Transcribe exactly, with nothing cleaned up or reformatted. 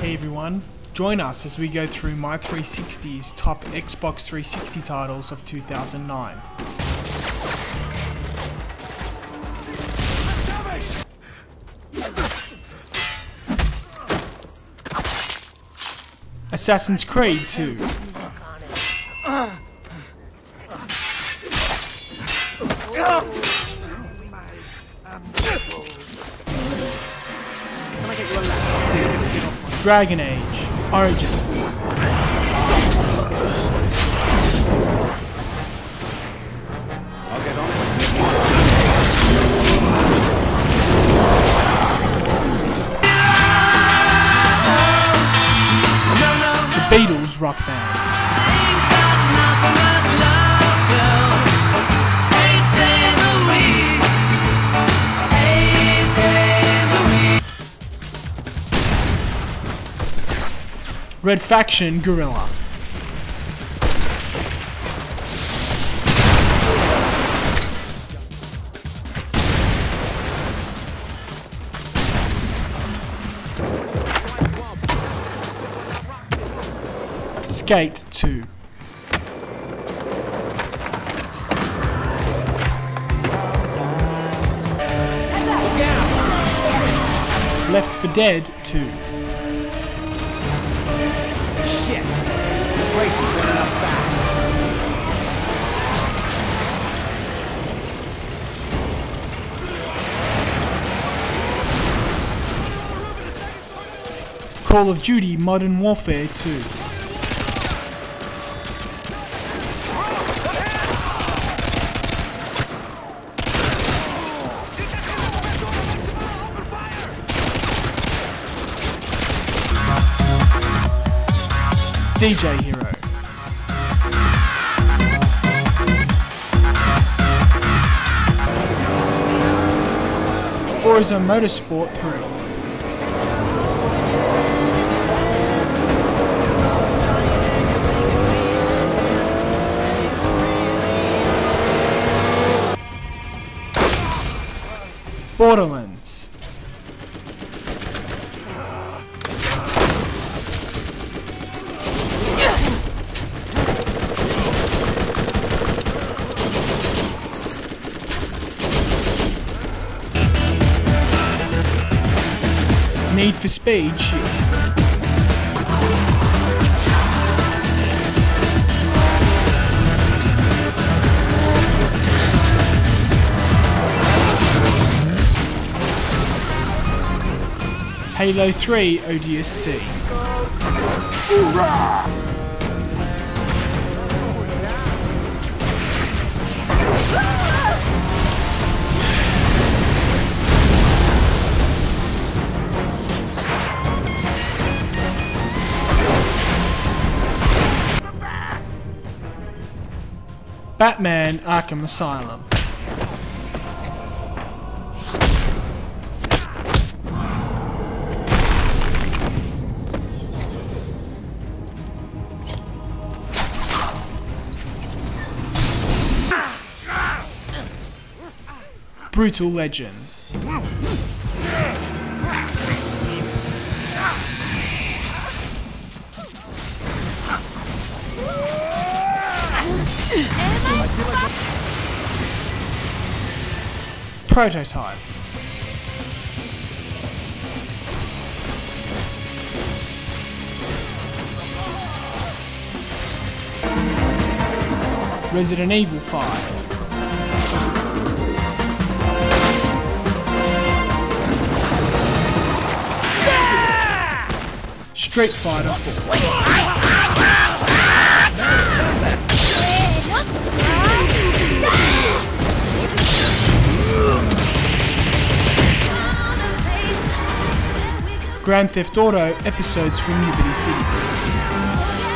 Hey everyone, join us as we go through My three sixty's top Xbox three sixty titles of two thousand nine. Assassin's Creed two. Dragon Age Origins. The Beatles Rock Band. Red Faction Guerrilla. Skate two. Left four Dead two. Call of Duty Modern Warfare two. D J Hero. Forza Motorsport three. Borderlands. Need for Speed Shift. Halo three O D S T. Batman Arkham Asylum. Brutal Legend. Prototype. Resident Evil five. Street Fighter four. Grand Theft Auto episodes from Liberty City.